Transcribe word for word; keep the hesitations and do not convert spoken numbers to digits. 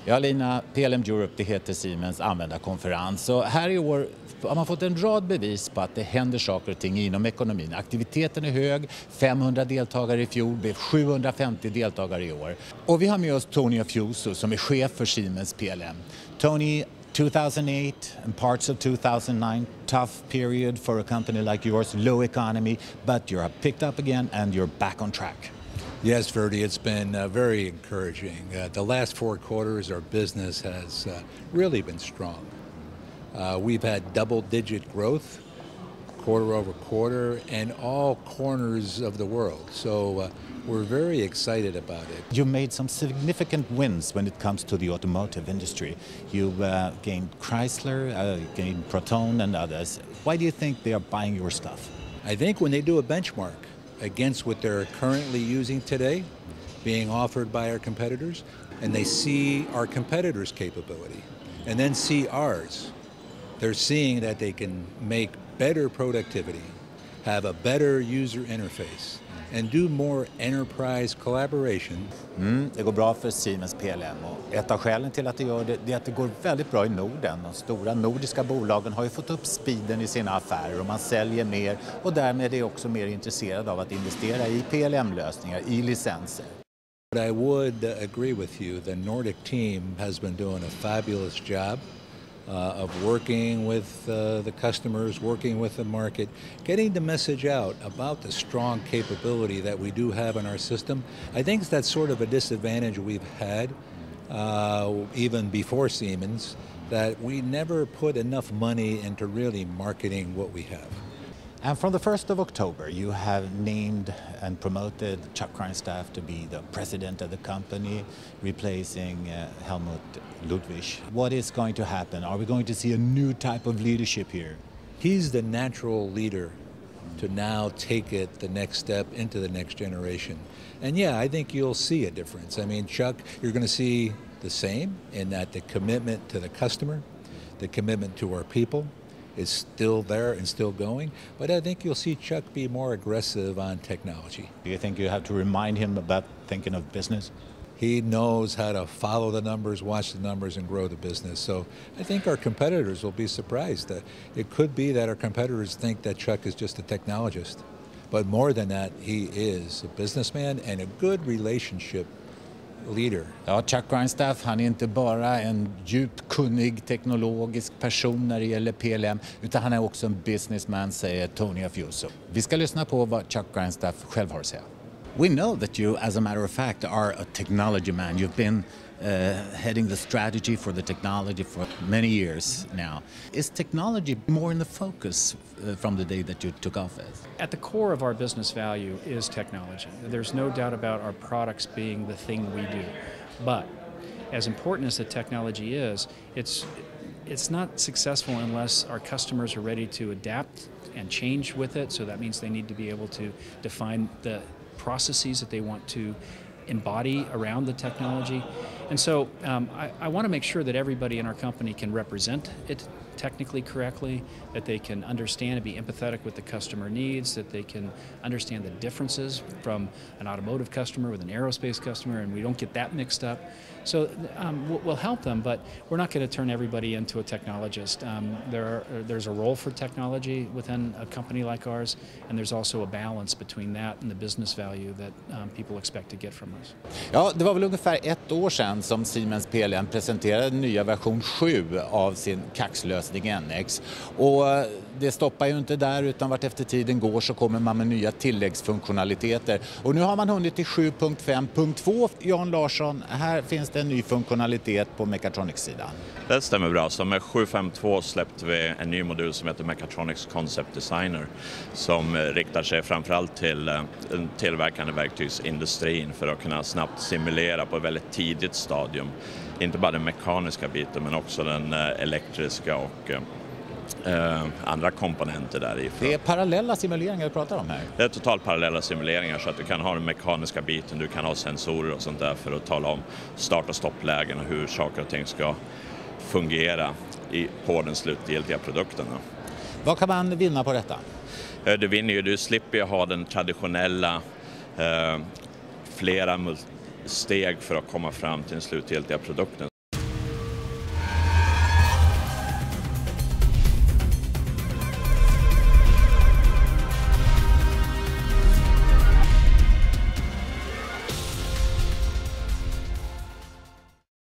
Ja, Lina, P L M Europe, det heter Siemens användarkonferens. Och här i år har man fått en rad bevis på att det händer saker och ting inom ekonomin. Aktiviteten är hög, femhundra deltagare i fjol, blev sjuhundrafemtio deltagare i år. Och vi har med oss Tony Affuso som är chef för Siemens P L M. Tony, two thousand eight and parts of two thousand nine, tough period for a company like yours, low economy, but you're picked up again and you're back on track. Yes, Verdi, it's been uh, very encouraging. Uh, the last four quarters, our business has uh, really been strong. Uh, we've had double-digit growth, quarter over quarter, in all corners of the world. So uh, we're very excited about it. You made some significant wins when it comes to the automotive industry. You've uh, gained Chrysler, uh, gained Proton and others. Why do you think they are buying your stuff? I think when they do a benchmark against what they're currently using today, being offered by our competitors, and they see our competitors' capability, and then see ours, they're seeing that they can make better productivity, have a better user interface, and do more enterprise collaboration. Mm, det går bra för Siemens P L M och ett av skälen till att det gör det, det är att det går väldigt bra i Norden. De stora nordiska bolagen har ju fått upp speeden i sina affärer och man säljer mer och därmed är också mer intresserad av att investera i P L M-lösningar, i licenser. But I would agree with you, the Nordic team has been doing a fabulous job. Uh, of working with uh, the customers, working with the market, getting the message out about the strong capability that we do have in our system. I think that's sort of a disadvantage we've had uh, even before Siemens, that we never put enough money into really marketing what we have. And from the first of October, you have named and promoted Chuck Grindstaff to be the president of the company, replacing uh, Helmut Ludwig. What is going to happen? Are we going to see a new type of leadership here? He's the natural leader to now take it the next step into the next generation. And yeah, I think you'll see a difference. I mean, Chuck, you're going to see the same in that the commitment to the customer, the commitment to our people, is still there and still going, but I think you'll see Chuck be more aggressive on technology. Do you think you have to remind him about thinking of business? He knows how to follow the numbers, watch the numbers, and grow the business. So I think our competitors will be surprised. That it could be that our competitors think that Chuck is just a technologist, but more than that, he is a businessman and a good relationship leader. Ja, Chuck Grindstaff, han är inte bara en djupt kunnig teknologisk person när det gäller P L M, utan han är också en businessman, säger Tony Affuso. Vi ska lyssna på vad Chuck Grindstaff själv har att säga. We know that you, as a matter of fact, are a technology man. You've been uh, heading the strategy for the technology for many years now. Is technology more in the focus uh, from the day that you took office? At the core of our business value is technology. There's no doubt about our products being the thing we do. But as important as the technology is, it's, it's not successful unless our customers are ready to adapt and change with it. So that means they need to be able to define the processes that they want to embody around the technology. And so um, I, I want to make sure that everybody in our company can represent it technically correctly, that they can understand and be empathetic with the customer needs, that they can understand the differences from an automotive customer with an aerospace customer, and we don't get that mixed up. So um, we'll help them, but we're not going to turn everybody into a technologist. Um, there are, there's a role for technology within a company like ours, and there's also a balance between that and the business value that um, people expect to get from us. Ja, det var väl ungefär ett år sedan som Siemens P L M presenterade nya version sju av sin kaxlösning N X. Och det stoppar ju inte där, utan vart efter tiden går så kommer man med nya tilläggsfunktionaliteter. Och nu har man hunnit till sju punkt fem punkt två. Jan Larsson, här finns det en ny funktionalitet på Mechatronics-sidan. Det stämmer bra. Så med sju punkt fem punkt två släppte vi en ny modul som heter Mechatronics Concept Designer, som riktar sig framförallt till den tillverkande verktygsindustrin för att kunna snabbt simulera på ett väldigt tidigt stadium. Inte bara den mekaniska biten men också den elektriska och eh, andra komponenter därifrån. Det är parallella simuleringar vi pratar om här? Det är totalt parallella simuleringar, så att du kan ha den mekaniska biten, du kan ha sensorer och sånt där för att tala om start- och stopplägen och hur saker och ting ska fungera i, på den slutgiltiga produkten. Vad kan man vinna på detta? Du vinner ju, du slipper ju ha den traditionella eh, flera steg för att komma fram till den slutgiltiga produkten.